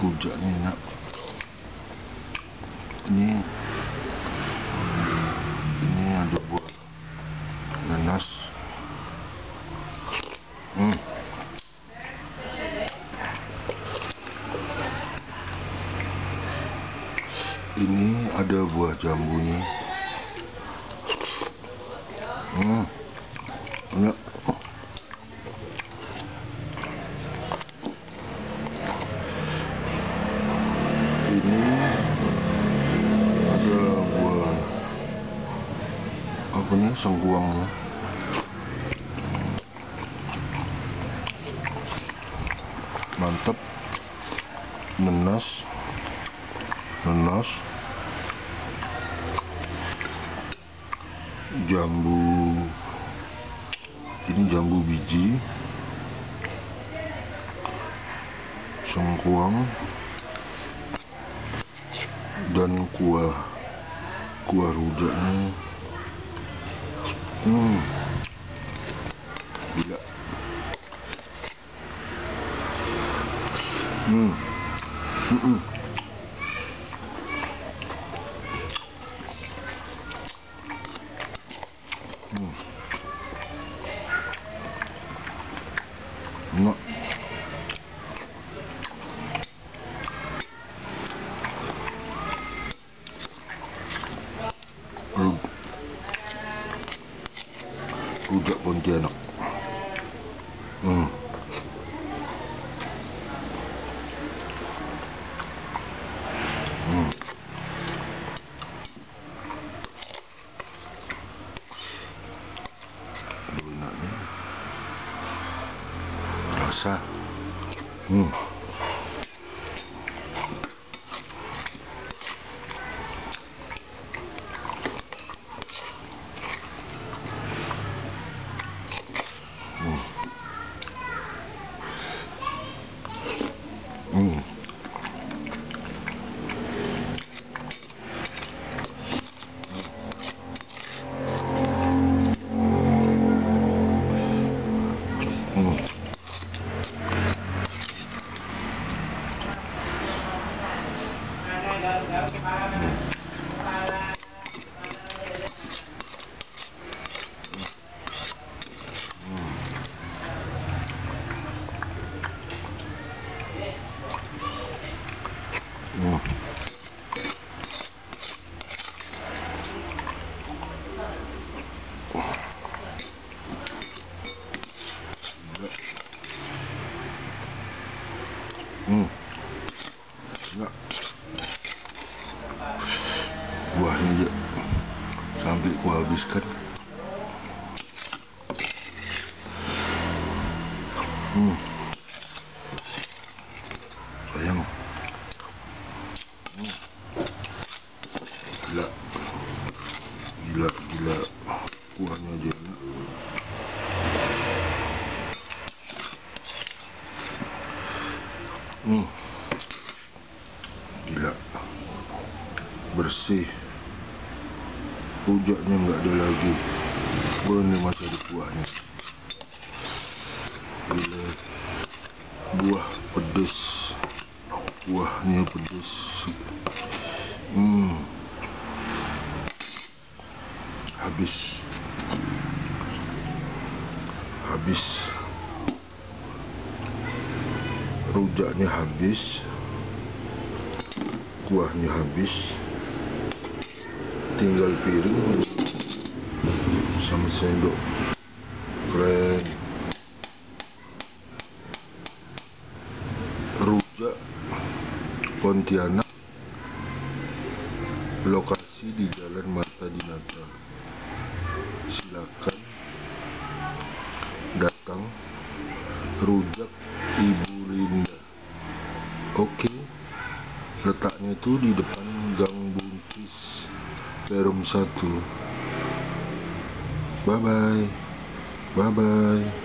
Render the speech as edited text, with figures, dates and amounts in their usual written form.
Rujaknya enak. Ini ada buah nanas. Ini ada buah jambunya. Enak. Ini ada buah apa nih, sengkuangnya. Mantap. Nanas. Jambu. Ini jambu biji. Sengkuang dan kuah rujaknya. Gila. Enak. Rujak Pontianak. Aduh, enaknya rasa. Enggak. Buahnya aja sampai ku habiskan. Sayang. Gila. Buahnya aja enak. Gila. Bersih. Rujaknya nggak ada lagi. Ini masih ada kuahnya. Gila. Buah pedas. Buahnya pedas. Habis. Rujaknya habis. Kuahnya habis. Tinggal piring sama sendok. Keren. Rujak Pontianak, lokasi di Jalan Marta Dinata. Silakan datang. Rujak Ibu Linda. Oke. Letaknya itu di depan Gang Bungkis Perum 1. Bye bye.